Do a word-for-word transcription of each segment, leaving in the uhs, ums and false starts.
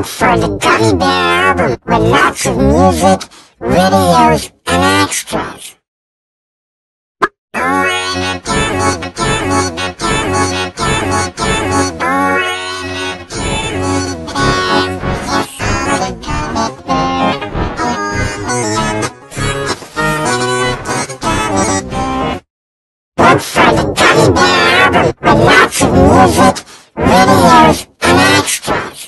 Look for the Gummy Bear album with lots of music, videos, and extras. Look for the Gummy Bear album with lots of music, videos, and extras.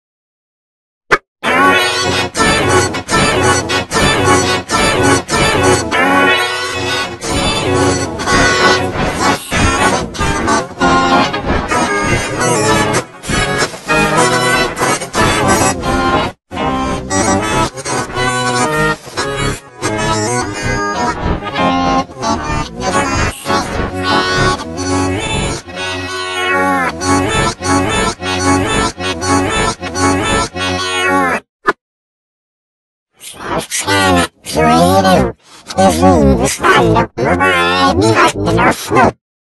Creative is in stanna med i vatten och snö.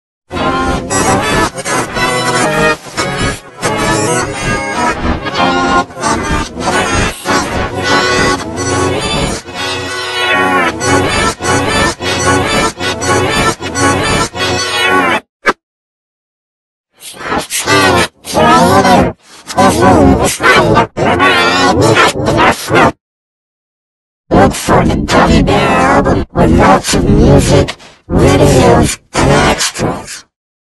Creative is in stanna med i vatten och snö. Look for the Gummy Bear album with lots of music, videos, and extras.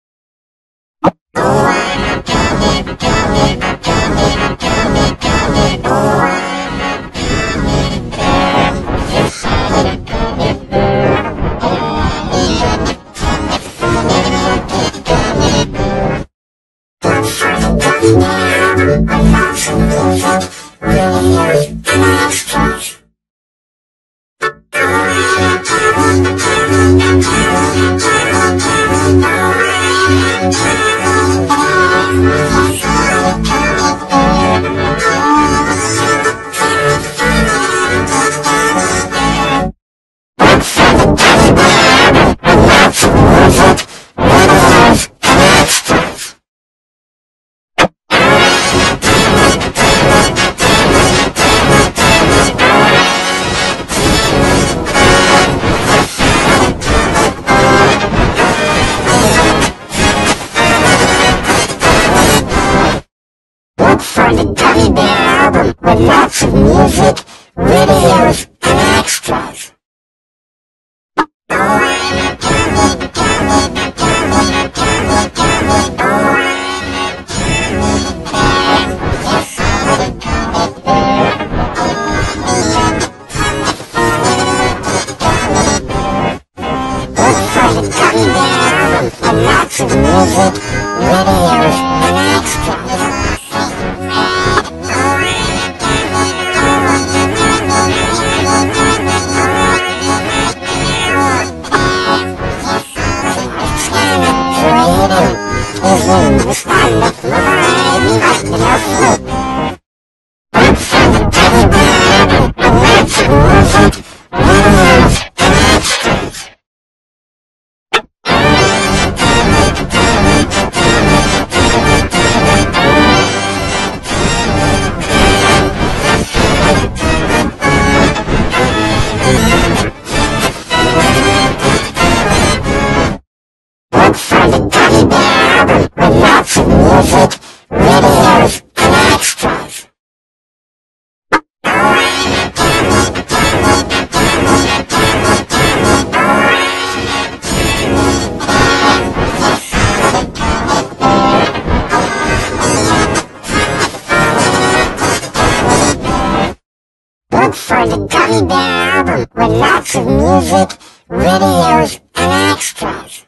For the Gummy Bear album with lots of music, videos, and extras. Look for the Gummy Bear album with lots of music, videos, and extras. Is in the stand of med i vatten och snö. Look for the Gummy Bear album with lots of music, videos, and extras. Look for the Gummy Bear album with lots of music, videos, and extras. Look for the Gummy Bear album with lots of music, videos, and extras.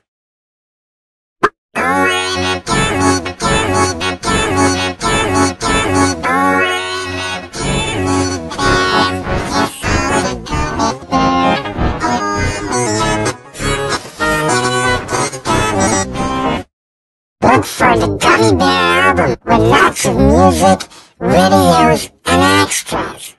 Look for the Gummy Bear album with lots of music, videos, and extras.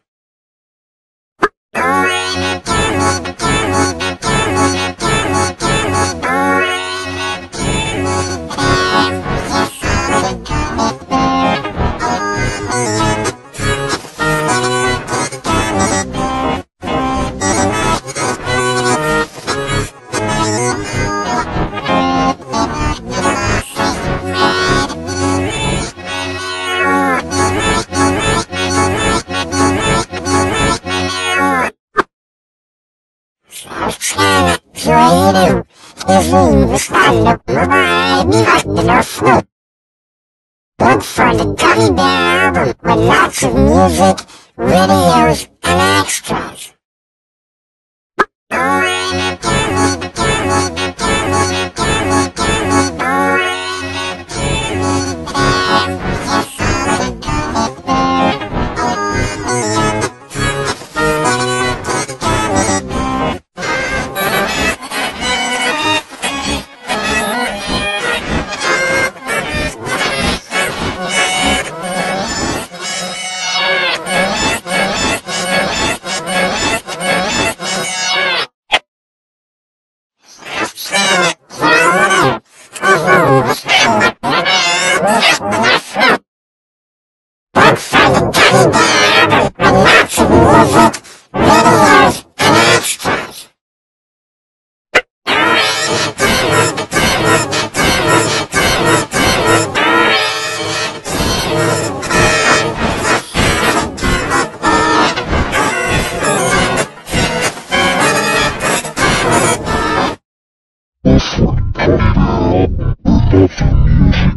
creative is the style of my behind fruit. Look for the Gummy Bear album with lots of music, videos, and extras.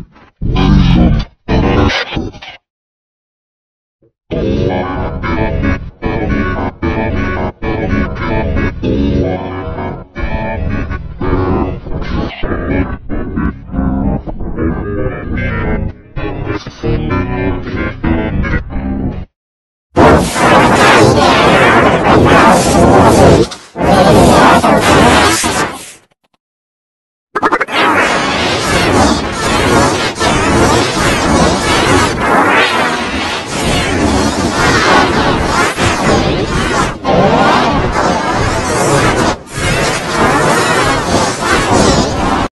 Thank you.